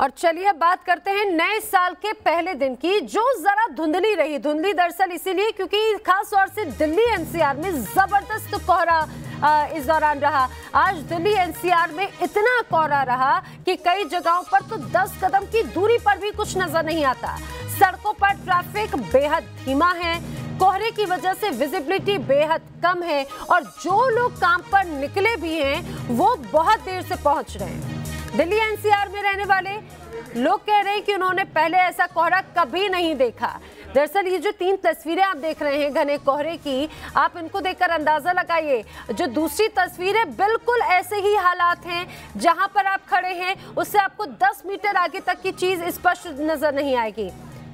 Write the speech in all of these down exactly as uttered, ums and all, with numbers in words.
और चलिए बात करते हैं नए साल के पहले दिन की, जो जरा धुंधली रही। धुंधली दरअसल इसीलिए क्योंकि खास तौर से दिल्ली एनसीआर में जबरदस्त कोहरा इस दौरान रहा। आज दिल्ली एनसीआर में इतना कोहरा रहा कि कई जगहों पर तो दस कदम की दूरी पर भी कुछ नजर नहीं आता। सड़कों पर ट्रैफिक बेहद धीमा है, कोहरे की वजह से विजिबिलिटी बेहद कम है और जो लोग काम पर निकले भी हैं वो बहुत देर से पहुंच रहे हैं। दिल्ली एनसीआर में रहने वाले लोग कह रहे हैं कि उन्होंने पहले ऐसा कोहरा कभी नहीं देखा। दरअसल ये जो तीन तस्वीरें आप देख रहे हैं घने कोहरे की, आप इनको देखकर अंदाजा लगाइए। जो दूसरी तस्वीर है बिल्कुल ऐसे ही हालात हैं, जहां पर आप खड़े हैं उससे आपको दस मीटर आगे तक की चीज स्पष्ट नजर नहीं आएगी।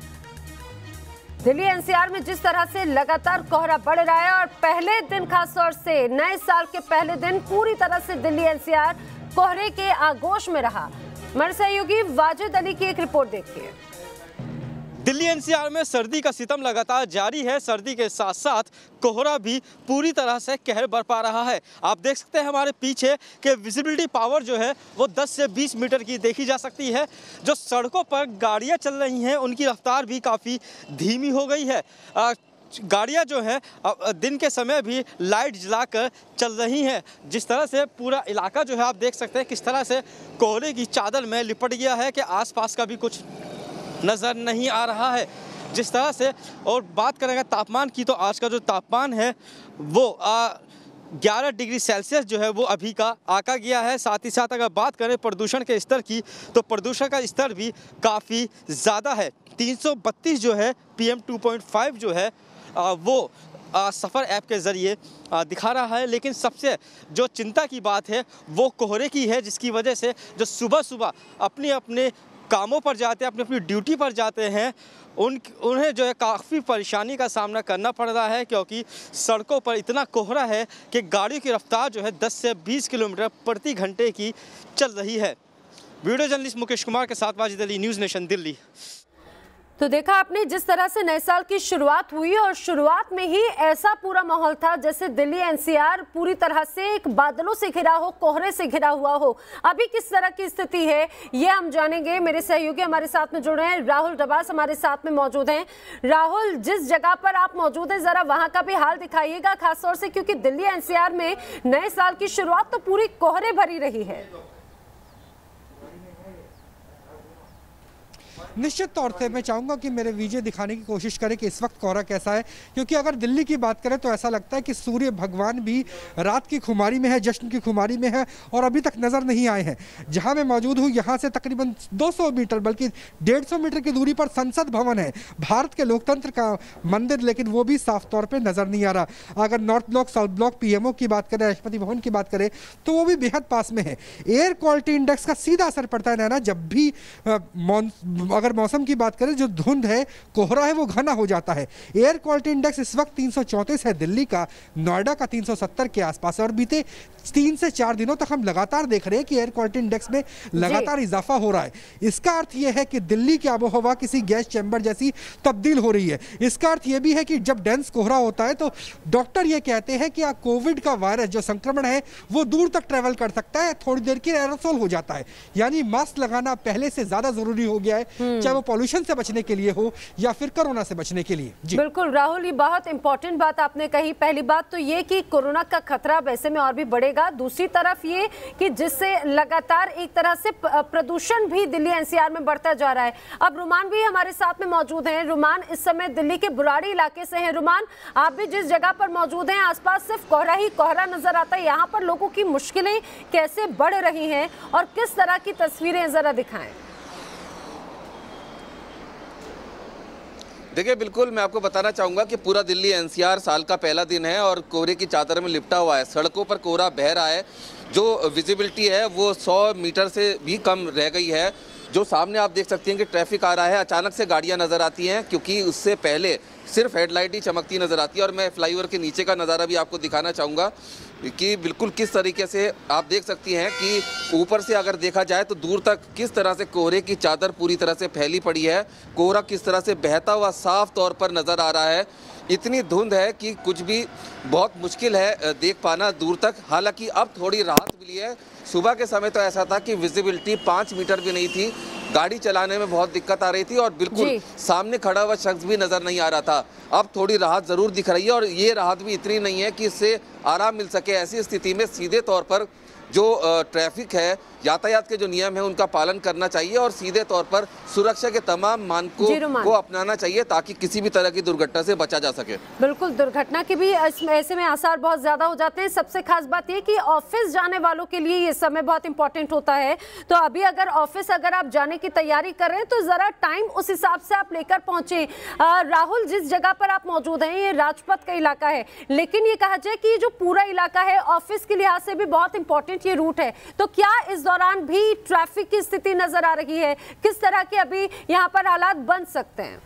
दिल्ली एनसीआर में जिस तरह से लगातार कोहरा बढ़ रहा है और पहले दिन खासतौर से नए साल के पहले दिन पूरी तरह से दिल्ली एनसीआर कोहरे के आगोश में रहा। हमारे सहयोगी वाजिद अली की एक रिपोर्ट देखिए। दिल्ली एनसीआर में सर्दी का सितम लगातार जारी है। सर्दी के साथ साथ कोहरा भी पूरी तरह से कहर बरपा रहा है। आप देख सकते हैं हमारे पीछे कि विजिबिलिटी पावर जो है वो दस से बीस मीटर की देखी जा सकती है। जो सड़कों पर गाड़ियां चल रही हैं उनकी रफ्तार भी काफ़ी धीमी हो गई है। आ, गाड़ियां जो है दिन के समय भी लाइट जलाकर चल रही हैं। जिस तरह से पूरा इलाका जो है आप देख सकते हैं किस तरह से कोहरे की चादर में लिपट गया है कि आसपास का भी कुछ नज़र नहीं आ रहा है। जिस तरह से और बात करेंगे तापमान की, तो आज का जो तापमान है वो ग्यारह डिग्री सेल्सियस जो है वो अभी का आका गया है। साथ ही साथ अगर बात करें प्रदूषण के स्तर की, तो प्रदूषण का स्तर भी काफ़ी ज़्यादा है। तीन सौ बत्तीस जो है P M two point five जो है आ, वो आ, सफ़र ऐप के ज़रिए दिखा रहा है। लेकिन सबसे जो चिंता की बात है वो कोहरे की है, जिसकी वजह से जो सुबह सुबह अपने अपने कामों पर जाते हैं, अपनी अपनी ड्यूटी पर जाते हैं, उन उन्हें जो है काफ़ी परेशानी का सामना करना पड़ रहा है, क्योंकि सड़कों पर इतना कोहरा है कि गाड़ी की रफ्तार जो है दस से बीस किलोमीटर प्रति घंटे की चल रही है। वीडियो जर्नलिस्ट मुकेश कुमार के साथ वाजिद अली, न्यूज़ नेशन दिल्ली। तो देखा आपने जिस तरह से नए साल की शुरुआत हुई और शुरुआत में ही ऐसा पूरा माहौल था जैसे दिल्ली एनसीआर पूरी तरह से एक बादलों से घिरा हो, कोहरे से घिरा हुआ हो। अभी किस तरह की स्थिति है ये हम जानेंगे। मेरे सहयोगी हमारे साथ में जुड़े हैं, राहुल डबास हमारे साथ में मौजूद हैं। राहुल, जिस जगह पर आप मौजूद हैं जरा वहां का भी हाल दिखाइएगा, खासतौर से क्योंकि दिल्ली एनसीआर में नए साल की शुरुआत तो पूरी कोहरे भरी रही है। निश्चित तौर से मैं चाहूँगा कि मेरे वीजे दिखाने की कोशिश करें कि इस वक्त कोहरा कैसा है, क्योंकि अगर दिल्ली की बात करें तो ऐसा लगता है कि सूर्य भगवान भी रात की खुमारी में है, जश्न की खुमारी में है और अभी तक नज़र नहीं आए हैं। जहां मैं मौजूद हूं यहाँ से तकरीबन दो सौ मीटर बल्कि डेढ़ सौ मीटर की दूरी पर संसद भवन है, भारत के लोकतंत्र का मंदिर, लेकिन वो भी साफ तौर पर नज़र नहीं आ रहा। अगर north block, south block, P M O की बात करें, राष्ट्रपति भवन की बात करें तो वो भी बेहद पास में है। एयर क्वालिटी इंडेक्स का सीधा असर पड़ता है नैना, जब भी अगर मौसम की बात करें, जो धुंध है, कोहरा है, वो घना हो जाता है। एयर क्वालिटी इंडेक्स इस वक्त तीन सौ चौंतीस है दिल्ली का, नोएडा का तीन सौ सत्तर के आसपास है और बीते तीन से चार दिनों तक हम लगातार देख रहे हैं कि एयर क्वालिटी इंडेक्स में लगातार इजाफा हो रहा है। इसका अर्थ यह है कि दिल्ली की आबोहवा किसी गैस चैम्बर जैसी तब्दील हो रही है। इसका अर्थ यह भी है कि जब डेंस कोहरा होता है तो डॉक्टर ये कहते हैं कि कोविड का वायरस जो संक्रमण है वो दूर तक ट्रेवल कर सकता है, थोड़ी देर के एरोसोल हो जाता है। यानी मास्क लगाना पहले से ज्यादा जरूरी हो गया है, चाहे वो पॉल्यूशन से बचने के लिए हो या फिर कोरोना से बचने के लिए। जी बिल्कुल राहुल, ये बहुत इंपॉर्टेंट बात आपने कही। पहली बात तो ये कि कोरोना का खतरा वैसे में और भी बढ़ेगा, दूसरी तरफ ये कि जिससे लगातार एक तरह से प्रदूषण भी दिल्ली एनसीआर में बढ़ता जा रहा है। अब रुमान भी हमारे साथ में मौजूद हैं। रुमान इस समय दिल्ली के बुराड़ी इलाके से हैं। रुमान, आप भी जिस जगह पर मौजूद हैं आसपास सिर्फ कोहरा ही कोहरा नजर आता है, यहाँ पर लोगों की मुश्किलें कैसे बढ़ रही हैं और किस तरह की तस्वीरें जरा दिखाएं। देखिए, बिल्कुल मैं आपको बताना चाहूँगा कि पूरा दिल्ली एनसीआर साल का पहला दिन है और कोहरे की चादर में लिपटा हुआ है। सड़कों पर कोहरा बह रहा है, जो विजिबिलिटी है वो सौ मीटर से भी कम रह गई है। जो सामने आप देख सकती हैं कि ट्रैफिक आ रहा है, अचानक से गाड़ियाँ नज़र आती हैं, क्योंकि उससे पहले सिर्फ हेडलाइट ही चमकती नज़र आती है। और मैं फ्लाईओवर के नीचे का नज़ारा भी आपको दिखाना चाहूँगा कि बिल्कुल किस तरीके से आप देख सकती हैं कि ऊपर से अगर देखा जाए तो दूर तक किस तरह से कोहरे की चादर पूरी तरह से फैली पड़ी है। कोहरा किस तरह से बहता हुआ साफ तौर पर नज़र आ रहा है। इतनी धुंध है कि कुछ भी बहुत मुश्किल है देख पाना दूर तक। हालांकि अब थोड़ी राहत मिली है। सुबह के समय तो ऐसा था कि विजिबिलिटी पाँच मीटर भी नहीं थी, गाड़ी चलाने में बहुत दिक्कत आ रही थी और बिल्कुल सामने खड़ा हुआ शख्स भी नज़र नहीं आ रहा था। अब थोड़ी राहत ज़रूर दिख रही है और ये राहत भी इतनी नहीं है कि इससे आराम मिल सके। ऐसी स्थिति में सीधे तौर पर जो ट्रैफिक है, यातायात के जो नियम है उनका पालन करना चाहिए और सीधे तौर पर सुरक्षा के तमाम मानकों को अपनाना चाहिए ताकि किसी भी तरह की दुर्घटना से बचा जा सके। बिल्कुल, दुर्घटना के भी ऐसे में आसार बहुत ज्यादा हो जाते हैं। सबसे खास बात यह कि ऑफिस जाने वालों के लिए ये समय बहुत इंपॉर्टेंट होता है। तो अभी अगर ऑफिस अगर आप जाने की तैयारी कर रहे हैं तो जरा टाइम उस हिसाब से आप लेकर पहुंचे। राहुल, जिस जगह पर आप मौजूद हैं ये राजपथ का इलाका है, लेकिन ये कहा जाए कि जो पूरा इलाका है ऑफिस के लिहाज से भी बहुत इंपॉर्टेंट ये रूट है। तो क्या इस दौरान भी ट्रैफिक की स्थिति नजर आ रही है? किस तरह के अभी यहां पर हालात बन सकते हैं?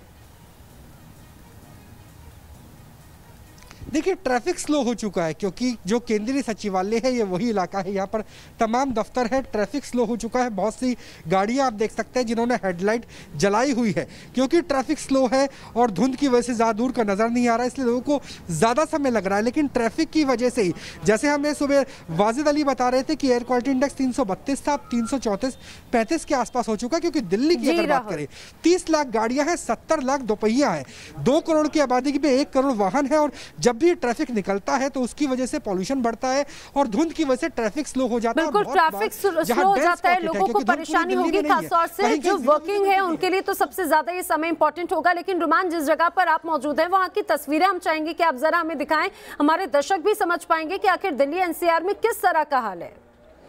देखिए, ट्रैफिक स्लो हो चुका है क्योंकि जो केंद्रीय सचिवालय है ये वही इलाका है, यहाँ पर तमाम दफ्तर है। ट्रैफिक स्लो हो चुका है। बहुत सी गाड़ियाँ आप देख सकते हैं जिन्होंने हेडलाइट जलाई हुई है क्योंकि ट्रैफिक स्लो है और धुंध की वजह से ज़्यादा दूर का नज़र नहीं आ रहा है, इसलिए लोगों को ज़्यादा समय लग रहा है। लेकिन ट्रैफिक की वजह से ही, जैसे हमें सुबह वाजिद अली बता रहे थे कि एयर क्वालिटी इंडेक्स तीन सौ बत्तीस था, अब तीन सौ चौंतीस पैंतीस के आसपास हो चुका है। क्योंकि दिल्ली की अगर बात करें, तीस लाख गाड़ियाँ हैं, सत्तर लाख दोपहिया है, दो करोड़ की आबादी में एक करोड़ वाहन है और जब भी ट्रैफिक निकलता है तो उसकी वजह से पॉल्यूशन बढ़ता है और धुंध की वजह से ट्रैफिक स्लो हो जाता है। बिल्कुल, ट्रैफिक स्लो हो जाता है, लोगों को परेशानी होगी, खासतौर से जो वर्किंग है उनके लिए तो सबसे ज्यादा ये समय इंपॉर्टेंट होगा। लेकिन रुमान, जिस जगह पर आप मौजूद हैं वहां की तस्वीरें हम चाहेंगे कि आप जरा हमें दिखाएं, हमारे दर्शक भी समझ पाएंगे कि आखिर दिल्ली एनसीआर में किस तरह का हाल है।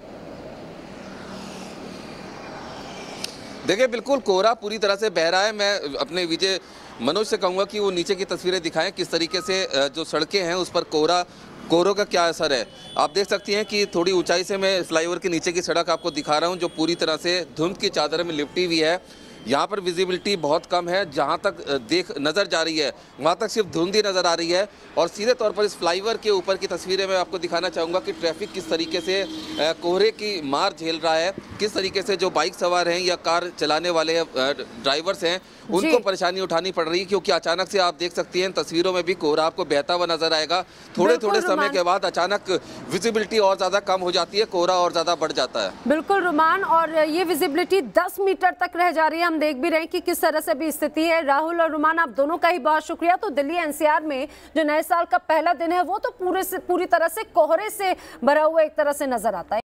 देखिए, बिल्कुल कोहरा पूरी तरह से बह रहा है। मैं अपने विजय मनोज से कहूँगा कि वो नीचे की तस्वीरें दिखाएं, किस तरीके से जो सड़कें हैं उस पर कोहरा कोहरों का क्या असर है। आप देख सकती हैं कि थोड़ी ऊंचाई से मैं फ्लाईओवर के नीचे की सड़क आपको दिखा रहा हूं जो पूरी तरह से धुंध की चादर में लिपटी हुई है। यहाँ पर विजिबिलिटी बहुत कम है, जहाँ तक देख नज़र जा रही है वहाँ तक सिर्फ धुंध ही नज़र आ रही है। और सीधे तौर पर इस फ्लाईओवर के ऊपर की तस्वीरें मैं आपको दिखाना चाहूँगा कि ट्रैफिक किस तरीके से कोहरे की मार झेल रहा है, किस तरीके से जो बाइक सवार हैं या कार चलाने वाले ड्राइवर्स हैं उनको परेशानी उठानी पड़ रही है। क्योंकि अचानक से आप देख सकती हैं तस्वीरों में भी कोहरा आपको बहता हुआ नजर आएगा। थोड़े थोड़े समय के बाद अचानक विजिबिलिटी और ज़्यादा कम हो जाती है, कोहरा और ज़्यादा बढ़ जाता है। बिल्कुल रुमान, और ये विजिबिलिटी दस मीटर तक रह जा रही है। हम देख भी रहे हैं कि किस तरह से भी स्थिति है। राहुल और रुमान, आप दोनों का ही बहुत शुक्रिया। तो दिल्ली एनसीआर में जो नए साल का पहला दिन है वो तो पूरे से पूरी तरह से कोहरे से भरा हुआ एक तरह से नजर आता है।